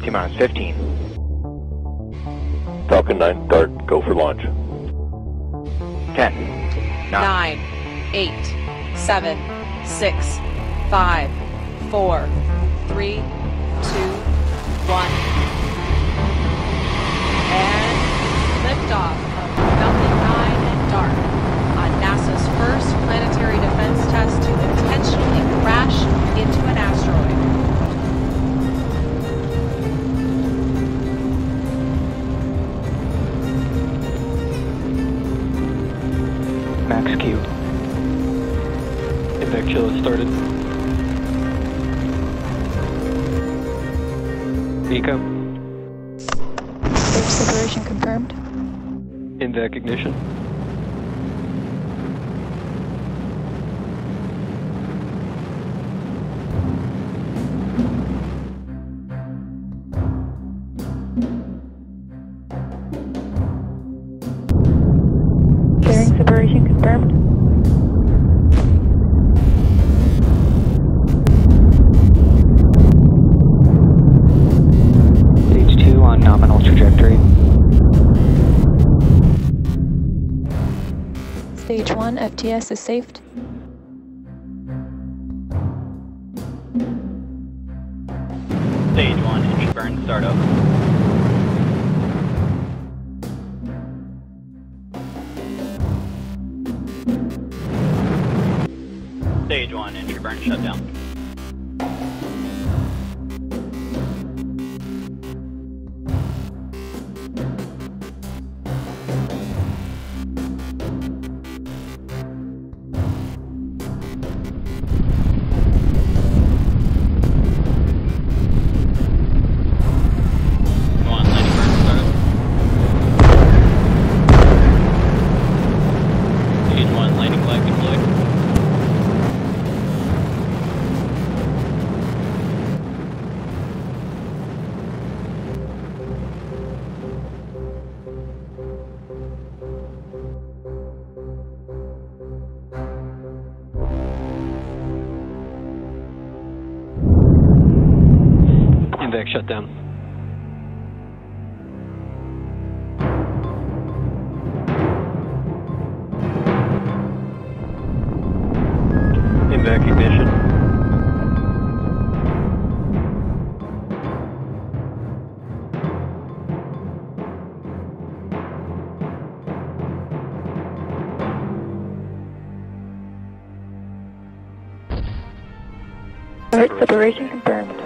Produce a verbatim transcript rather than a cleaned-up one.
T-minus fifteen. Falcon nine, Dart, go for launch. ten. Nine, eight, seven, six, five, four, three, two, one. And liftoff of Falcon nine and Dart on NASA's first planetary defense test to intentionally crash into an asteroid. Max Q. Impact chill has started. Eco. Stage separation confirmed. Invac ignition. Bearing separation confirmed. Stage two on nominal trajectory. Stage one F T S is safed. Stage one, engine burn startup. Stage one, entry burn shutdown. One, landing burn startup. Stage one, landing flag deployed. Invac shutdown. Invac ignition. Dart separation confirmed.